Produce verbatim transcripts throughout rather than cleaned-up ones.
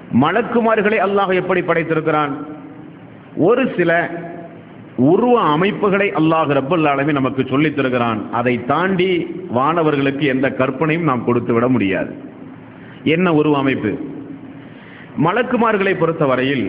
மலக்குமார்களை அல்லாஹ் எப்படி படைத்திருக்கிறான்? ஒரு சில உருவ அமைப்புகளை அல்லாஹ் ரப்பல் ஆலமீன் நமக்கு சொல்லித் தருகிறான். அதை தாண்டி வானவர்களுக்கு எந்த கற்பனையும் நாம் கொடுத்து விட முடியாது. என்ன உருவ அமைப்பு? மலக்குமார்களை பொறுத்தவரையில்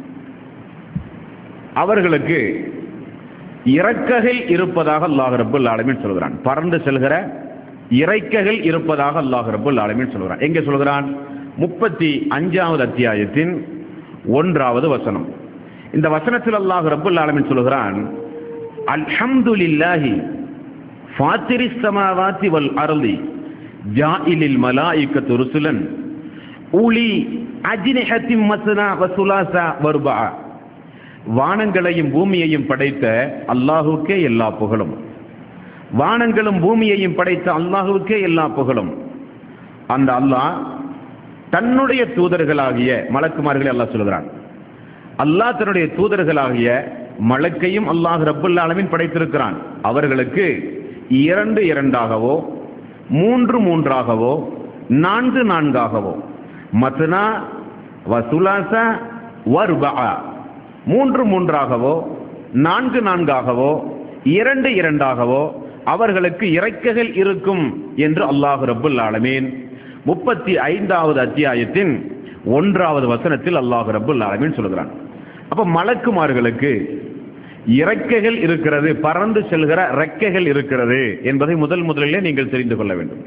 அவர்களுக்கு இறக்கைகள் இருப்பதாக அல்லாஹ் ரப்பல் ஆலமீன் சொல்கிறான். பறந்து செல்கிற இறக்கைகள் இருப்பதாக அல்லாஹ் ரப்பல் ஆலமீன் சொல்கிறான். எங்கே சொல்கிறான்? முப்பத்தி அஞ்சாவது அத்தியாயத்தின் ஒன்றாவது வசனம். இந்த வசனத்தில் அல்லாஹ் ரப்பல் ஆலமீன் சொல்கிறான், அல்ஹம்துலில்லாஹி ஃபாத்திரிஸ் ஸமாவாத்தி வல் அர்தி ஜாஇலில் மலாயிகத்து ருசுலன் உலி அஜ்னிஹத்தின் மஸ்னா வ சுலாசா வ ருபா. வானங்களையும் பூமியையும் படைத்த அல்லாஹுக்கே எல்லா புகழும். வானங்களும் பூமியையும் படைத்த அல்லாஹுக்கே எல்லா புகழும். அந்த அல்லாஹ் தன்னுடைய தூதர்களாகிய மலக்குமார்களை அல்லாஹ் சொல்கிறான். அல்லாஹ் தன்னுடைய தூதர்களாகிய மலக்கையும் அல்லாஹ் ரப்பல் ஆலமீன் படைத்திருக்கிறான். அவர்களுக்கு இரண்டு இரண்டாகவோ மூன்று மூன்றாகவோ நான்கு நான்காகவோ மத்னா வசுலாசா வர்பா, மூன்று மூன்றாகவோ நான்கு நான்காகவோ இரண்டு இரண்டாகவோ அவர்களுக்கு இறக்கைகள் இருக்கும் என்று அல்லாஹ் ரப்பல் ஆலமீன் முப்பத்தி ஐந்தாவது அத்தியாயத்தின் ஒன்றாவது வசனத்தில் அல்லாஹ் ரப்பல் ஆலமீன் சொல்கிறான். அப்ப மலக்குமார்களுக்கு இறக்கைகள் இருக்கிறது, பறந்து செல்கிற இறக்கைகள் இருக்கிறது என்பதை முதல் முதலிலே நீங்கள் தெரிந்து கொள்ள வேண்டும்.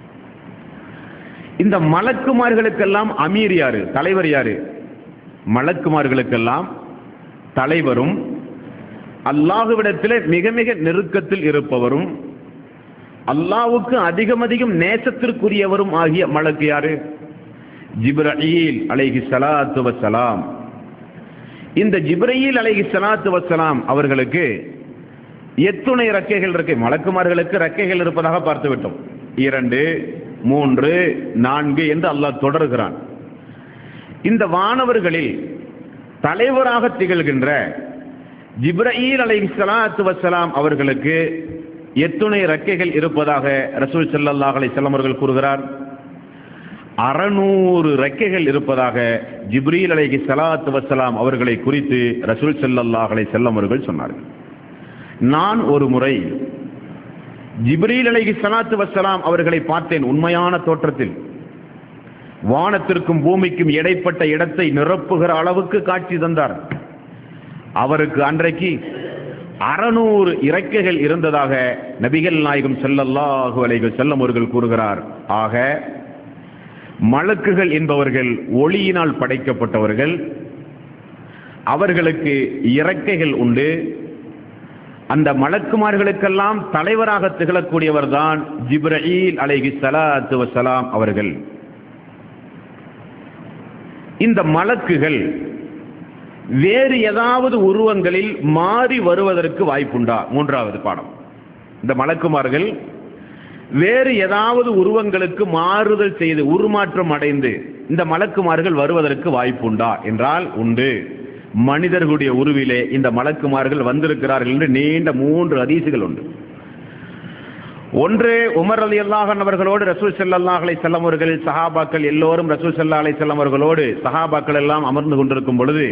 இந்த மலக்குமார்களுக்கெல்லாம் அமீர் யாரு? தலைவர் யாரு? மலக்குமார்களுக்கெல்லாம் தலைவரும் அல்லாஹ்விடத்திலே மிக மிக நெருக்கத்தில் இருப்பவரும் அல்லாஹ்வுக்கு அதிகம் அதிகம் நேசத்திற்குரியவரும் ஆகிய மலக்கு யாரு? ஜிப்ரீல் அலைஹி ஸலாத்து வஸ்ஸலாம். இந்த ஜிப்ரீல் அலைஹி ஸலாத்து வஸ்ஸலாம் அவர்களுக்கு எத்துணை இறக்கைகள் இருக்கு? மலக்குமார்களுக்கு இறக்கைகள் இருப்பதாக பார்த்து விட்டோம். இரண்டு, மூன்று, நான்கு என்று அல்லாஹ் தொடர்கிறான். இந்த வானவர்களில் தலைவராக திகழ்கின்ற ஜிப்ரீல் அலைஹி ஸலாத்து வஸ்ஸலாம் அவர்களுக்கு எத்துணை இறக்கைகள் இருப்பதாக ரசூல் ஸல்லல்லாஹு அலைஹி வஸல்லம் அவர்கள் கூறுகிறார்? அறுநூறு இறக்கைகள் இருப்பதாக ஜிப்ரீல் அலைஹி ஸலாத்து வஸ்ஸலாம் அவர்களை குறித்து ரசூல் ஸல்லல்லாஹு அலைஹி வஸல்லம் அவர்கள் சொன்னார்கள். நான் ஒரு முறை ஜிப்ரீல் அலைஹி ஸலாத்து வஸ்ஸலாம் அவர்களை பார்த்தேன். உண்மையான தோற்றத்தில் வானத்திற்கும் பூமிக்கும் இடைப்பட்ட இடத்தை நிரப்புகிற அளவுக்கு காட்சி தந்தார். அவருக்கு அன்றைக்கு அறுநூறு இறக்கைகள் இருந்ததாக நபிகள் நாயகம் ஸல்லல்லாஹு அலைஹி வஸல்லம் அவர்கள் கூறுகிறார். ஆக மலக்குகள் என்பவர்கள் ஒளியினால் படைக்கப்பட்டவர்கள். அவர்களுக்கு இறக்கைகள் உண்டு. அந்த மலக்குமார்களுக்கெல்லாம் தலைவராக திகழக்கூடியவர் தான் ஜிப்ரீல் அலைஹி ஸலாத்து வஸ்ஸலாம் அவர்கள். இந்த மலக்குகள் வேறு ஏதாவது உருவங்களில் மாறி வருவதற்கு வாய்ப்புண்டா? மூன்றாவது பாடம். இந்த மலக்குமார்கள் வேறு ஏதாவது உருவங்களுக்கு மாறுதல் செய்து உருமாற்றம் அடைந்து இந்த மலக்குமார்கள் வருவதற்கு வாய்ப்புண்டா என்றால் உண்டு. மனிதர்களுடைய உருவிலே இந்த மலக்குமார்கள் வந்திருக்கிறார்கள் என்று நீண்ட மூன்று ஹதீசுகள் உண்டு. ஒன்று, உமர் ரலியல்லாஹு அன்ஹு அவர்களோடு ரசூல் ஸல்லல்லாஹு அலைஹி வஸல்லம் அவர்கள் சஹாபாக்கள் எல்லோரும் ரசூல் ஸல்லல்லாஹு அலைஹி வஸல்லம் அவர்களோடு சஹாபாக்கள் எல்லாம் அமர்ந்து கொண்டிருக்கும் பொழுது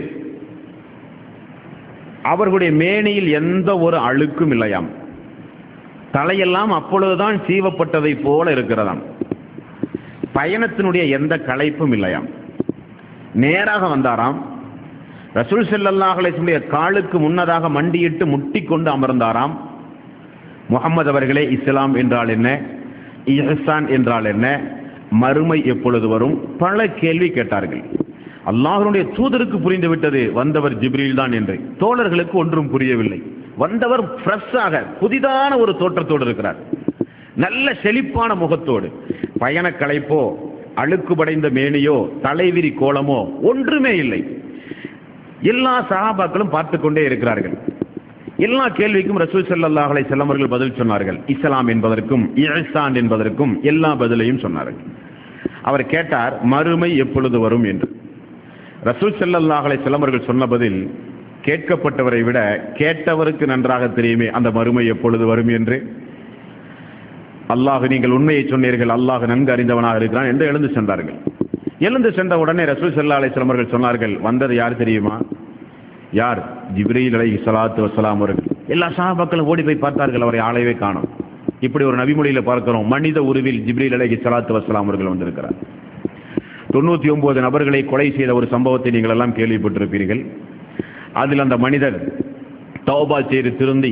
அவர்களுடைய மேனியில் எந்த ஒரு அழுக்கும் இல்லையாம். தலையெல்லாம் அப்பொழுதுதான் சீவப்பட்டதை போல இருக்கிறதாம். பயணத்தினுடைய எந்த களைப்பும் இல்லையாம். நேராக வந்தாராம். ரசூல் ஸல்லல்லாஹு அலைஹி வஸல்லம் காலுக்கு முன்னதாக மண்டியிட்டு முட்டி கொண்டு அமர்ந்தாராம். முஹம்மது அவர்களே, இஸ்லாம் என்றால் என்ன? இஹ்சான் என்றால் என்ன? மறுமை எப்பொழுது வரும்? பல கேள்வி கேட்டார்கள். அல்லாஹ்வுடைய தூதருக்கு புரிந்துவிட்டது வந்தவர் ஜிப்ரீல் தான் என்று. தோழர்களுக்கு ஒன்றும் புரியவில்லை. வந்தவர் ஃப்ரெஷ்ஷாக புதிதான ஒரு தோற்றத்தோடு இருக்கிறார். நல்ல செழிப்பான முகத்தோடு. பயண களைப்போ அழுக்கு படைந்த மேனியோ தலைவிரி கோலமோ ஒன்றுமே இல்லை. எல்லா சஹாபாக்களும் பார்த்து கொண்டே இருக்கிறார்கள். எல்லா கேள்விக்கும் ரசூல் ஸல்லல்லாஹு அலைஹி வஸல்லம் அவர்கள் பதில் சொன்னார்கள். இஸ்லாம் என்பதற்கும் இஹ்சான் என்பதற்கும் எல்லா பதிலையும் சொன்னார்கள். அவர் கேட்டார், மறுமை எப்பொழுது வரும் என்று. ரசூல் ஸல்லல்லாஹு அலைஹி வஸல்லம் அவர்கள் சொன்ன பதில் கேட்கப்பட்டவரை விட கேட்டவருக்கு நன்றாக தெரியுமே அந்த மறுமை எப்பொழுது வரும் என்று. அல்லாஹ், நீங்கள் உண்மையை சொன்னீர்கள், அல்லாஹ் நன்கு அறிந்தவனாக இருக்கிறான் என்று எழுந்து சென்றார்கள். எழுந்து சென்ற உடனே ரசூல் ஸல்லல்லாஹு அலைஹி வஸல்லம் அவர்கள் சொன்னார்கள், வந்தது யார் தெரியுமா? யார்? ஜிப்ரீல் அலைஹிஸ்ஸலாத்து வஸ்ஸலாம் அவர்கள். எல்லா சஹாபாக்களும் ஓடி போய் பார்த்தார்கள், அவரை ஆளையவே காணோம். இப்படி ஒரு நபிமொழியில பார்க்கிறோம், மனித உருவில் ஜிப்ரீல் அலைஹிஸ்ஸலாத்து வஸ்ஸலாம் அவர்கள் வந்திருக்கிறார். தொண்ணூத்தி ஒன்பது நபர்களை கொலை செய்த ஒரு சம்பவத்தை நீங்கள் எல்லாம் கேள்விப்பட்டிருப்பீர்கள். அதில் அந்த மனிதர் தௌபா செய்து திருந்தி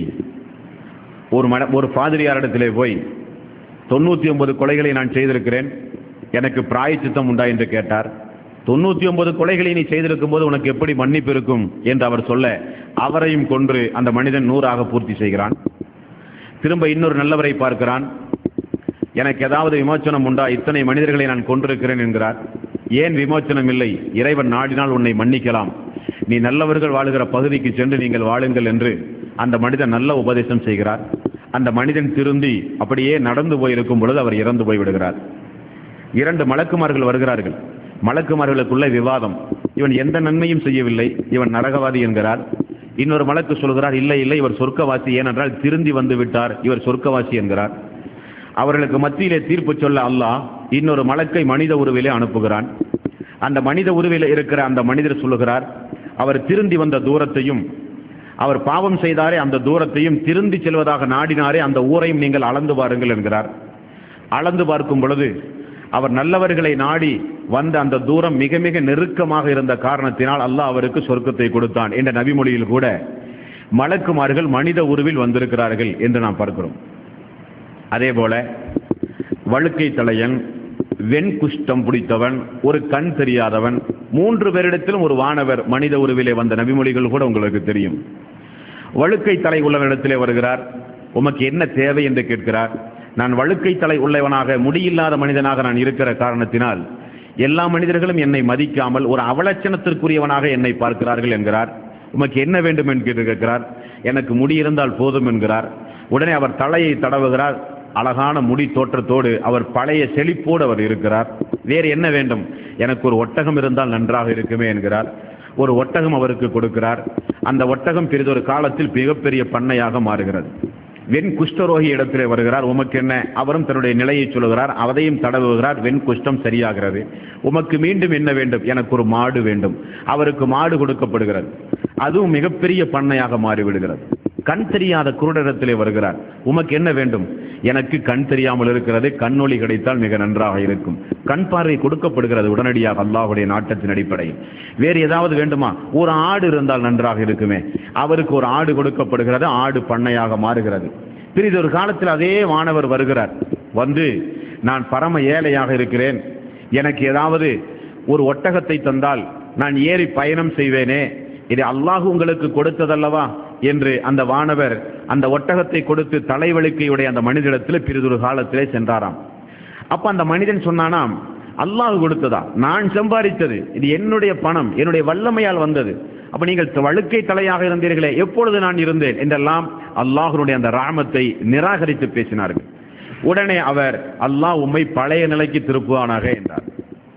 ஒரு மன ஒரு பாதிரியாரிடத்திலே போய் தொண்ணூத்தி ஒன்பது கொலைகளை நான் செய்திருக்கிறேன், எனக்கு பிராயச்சித்தம் உண்டா என்று கேட்டார். தொண்ணூத்தி ஒன்பது கொலைகளை நீ செய்திருக்கும் போது உனக்கு எப்படி மன்னிப்பு இருக்கும் என்று அவர் சொல்ல, அவரையும் கொன்று அந்த மனிதன் நூறாக பூர்த்தி செய்கிறான். திரும்ப இன்னொரு நல்லவரை பார்க்கிறான், எனக்கு ஏதாவது விமோச்சனம் உண்டா, இத்தனை மனிதர்களை நான் கொண்டிருக்கிறேன் என்கிறார். ஏன் விமோச்சனம் இல்லை? இறைவன் நாடினால் உன்னை மன்னிக்கலாம், நீ நல்லவர்கள் வாழுகிற பகுதிக்கு சென்று நீங்கள் வாழுங்கள் என்று அந்த மனிதன் நல்ல உபதேசம் செய்கிறார். அந்த மனிதன் திருந்தி அப்படியே நடந்து போயிருக்கும் பொழுது அவர் இறந்து போய் விடுகிறார். இரண்டு மலக்குமார்கள் வருகிறார்கள். மலக்குமார்களுக்குள்ள விவாதம், இவன் எந்த நன்மையும் செய்யவில்லை, இவன் நரகவாதி என்கிறார். இன்னொரு மலக்கு சொல்கிறார், இல்லை இல்லை இவர் சொர்க்கவாசி, ஏனென்றால் திருந்தி வந்து விட்டார், இவர் சொர்க்கவாசி என்கிறார். அவர்களுக்கு மத்தியிலே தீர்ப்பு சொல்ல அல்லாஹ் இன்னொரு மலக்கை மனித உருவிலே அனுப்புகிறான். அந்த மனித உருவிலே இருக்கிற அந்த மனிதர் சொல்லுகிறார், அவர் திருந்தி வந்த தூரத்தையும் அவர் பாவம் செய்தாரே அந்த தூரத்தையும் திருந்தி செல்வதாக நாடினாரே அந்த ஊரையும் நீங்கள் அளந்து பாருங்கள் என்கிறார். அளந்து பார்க்கும் பொழுது அவர் நல்லவர்களை நாடி வந்த அந்த தூரம் மிக மிக நெருக்கமாக இருந்த காரணத்தினால் அல்லாஹ் அவருக்கு சொர்க்கத்தை கொடுத்தான் என்ற நபிமொழியில் கூட மலக்குமார்கள் மனித உருவில் வந்திருக்கிறார்கள் என்று நாம் பார்க்கிறோம். அதே போல வழுக்கை தலையன், வெண்குஷ்டம் பிடித்தவன், ஒரு கண் தெரியாதவன், மூன்று பேரிடத்திலும் ஒரு வானவர் மனித உருவிலே வந்த நபிமொழிகள் கூட உங்களுக்கு தெரியும். வழுக்கை தலை உள்ளவனிடத்திலே வருகிறார், உமக்கு என்ன தேவை என்று கேட்கிறார். நான் வழுக்கை தலை உள்ளவனாக முடியில்லாத மனிதனாக நான் இருக்கிற காரணத்தினால் எல்லா மனிதர்களும் என்னை மதிக்காமல் ஒரு அவலட்சணத்திற்குரியவனாக என்னை பார்க்கிறார்கள் என்கிறார். உமக்கு என்ன வேண்டும் என்று கேட்கிறார். எனக்கு முடி இருந்தால் போதும் என்கிறார். உடனே அவர் தலையை தடவுகிறார். அழகான முடி தோற்றத்தோடு அவர் பழைய செழிப்போடு அவர் இருக்கிறார். வேறு என்ன வேண்டும்? எனக்கு ஒரு ஒட்டகம் இருந்தால் நன்றாக இருக்குமே என்கிறார். ஒரு ஒட்டகம் அவருக்கு கொடுக்கிறார். அந்த ஒட்டகம் பெரிதொரு காலத்தில் மிகப்பெரிய பண்ணையாக மாறுகிறது. வெண் குஷ்டரோகி இடத்திலே வருகிறார். உமக்கு என்ன? அவரும் தன்னுடைய நிலையை சொல்லுகிறார். அதையும் தடவுகிறார். வெண் குஷ்டம் சரியாகிறது. உமக்கு மீண்டும் என்ன வேண்டும்? எனக்கு ஒரு மாடு வேண்டும். அவருக்கு மாடு கொடுக்கப்படுகிறது. அதுவும் மிகப்பெரிய பண்ணையாக மாறிவிடுகிறது. கண் தெரியாத குருடத்திலே வருகிறார். உமக்கு என்ன வேண்டும்? எனக்கு கண் தெரியாமல் இருக்கிறது, கண்ணொளி கிடைத்தால் மிக நன்றாக இருக்கும். கண் பார்வை கொடுக்கப்படுகிறது உடனடியாக அல்லாஹ்வுடைய நாட்டத்தின் அடிப்படையில். வேறு ஏதாவது வேண்டுமா? ஒரு ஆடு இருந்தால் நன்றாக இருக்குமே. அவருக்கு ஒரு ஆடு கொடுக்கப்படுகிறது. ஆடு பண்ணையாக மாறுகிறது. பிறிதொரு காலத்தில் அதே மாணவர் வருகிறார். வந்து நான் பரம ஏழையாக இருக்கிறேன், எனக்கு ஏதாவது ஒரு ஒட்டகத்தை தந்தால் நான் ஏறி பயணம் செய்வேனே, இது அல்லாஹ் உங்களுக்கு கொடுத்ததல்லவா என்று அந்த வானவர் அந்த ஒட்டகத்தை கொடுத்து தலைவலிக்கையுடைய அந்த மனிதனிடத்தில் பிறிதொரு காலத்திலே சென்றாராம். அப்ப அந்த மனிதன் சொன்னானாம், அல்லாஹ் கொடுத்ததா? நான் சம்பாதித்தது, இது என்னுடைய பணம், என்னுடைய வல்லமையால் வந்தது. அப்ப நீங்கள் வழுக்கை தலையாக இருந்தீர்களே, எப்பொழுது நான் இருந்தேன் என்றெல்லாம் அல்லாஹ்வுடைய அந்த ராமத்தை நிராகரித்து பேசினார்கள். உடனே அவர், அல்லாஹ் உம்மை பழைய நிலைக்கு திருப்புவானாக என்றார்.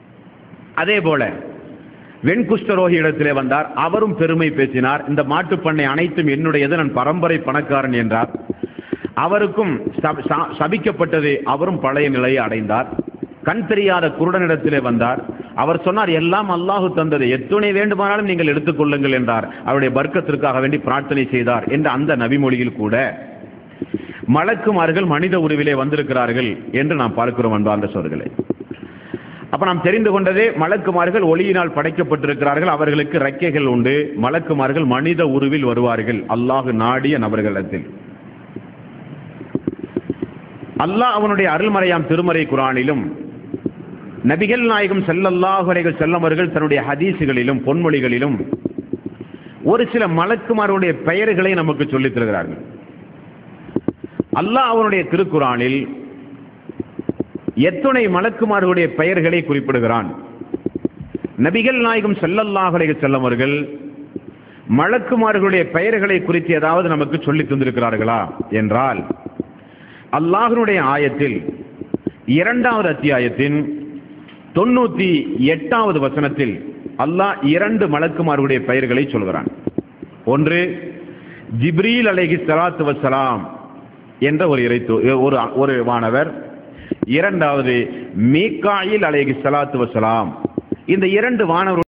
அதே போல வெண்குஷ்டரோகி இடத்திலே வந்தார். அவரும் பெருமை பேசினார். இந்த மாட்டுப்பண்ணை அனைத்தும் என்னுடையது, நான் பரம்பரை பணக்காரன் என்றார். அவருக்கும் சபிக்கப்பட்டது. அவரும் பழைய நிலையை அடைந்தார். கண் தெரியாத குருடனிடத்திலே வந்தார். அவர் சொன்னார், எல்லாம் அல்லாஹு தந்தது, எத்துணை வேண்டுமானாலும் நீங்கள் எடுத்துக்கொள்ளுங்கள் என்றார். அவருடைய பர்க்கத்திற்காக வேண்டி பிரார்த்தனை செய்தார் என்ற அந்த நபிமொழியில் கூட மலக்குமார்கள் மனித உருவிலே வந்திருக்கிறார்கள் என்று நாம் பார்க்கிறோம் அன்பார்ந்த சகோதரர்களே. அப்ப நாம் தெரிந்து கொண்டதே, மலக்குமார்கள் ஒளியினால் படைக்கப்பட்டிருக்கிறார்கள். அவர்களுக்கு ரெக்கைகள் உண்டு. மலக்குமார்கள் மனித உருவில் வருவார்கள் அல்லாஹ் நாடிய நபர்களிடத்தில். அல்லாஹ் அவனுடைய அருள்மறையாம் திருமறை குர்ஆனிலும் நபிகள் நாயகம் ஸல்லல்லாஹு அலைஹி வஸல்லம் அவர்கள் தன்னுடைய ஹதீஸுகளிலும் பொன்மொழிகளிலும் ஒரு சில மலக்குமார்களுடைய பெயர்களை நமக்கு சொல்லித் தருகிறார்கள். அல்லாஹ் அவனுடைய திருக்குர்ஆனில் எத்துணை மலக்குமார்களுடைய பெயர்களை குறிப்பிடுகிறான். நபிகள் நாயகம் ஸல்லல்லாஹு அலைஹி வஸல்லம் அவர்கள் மலக்குமார்களுடைய பெயர்களை குறித்து ஏதாவது நமக்கு சொல்லி தந்திருக்கிறார்களா என்றால், அல்லாஹ்வுடைய ஆயத்தில் இரண்டாவது அத்தியாயத்தின் தொண்ணூத்தி எட்டாவது வசனத்தில் அல்லாஹ் இரண்டு மலக்குமார்களுடைய பெயர்களை சொல்கிறான். ஒன்று ஜிப்ரீல் அலைஹிஸ்ஸலாத்து வஸ்ஸலாம் என்ற ஒரு இறைத்து ஒரு ஒரு வானவர். இரண்டாவது மீகாயில் அலைஹிஸ்ஸலாத்து வஸ்ஸலாம் இந்த இரண்டு வானவர்கள்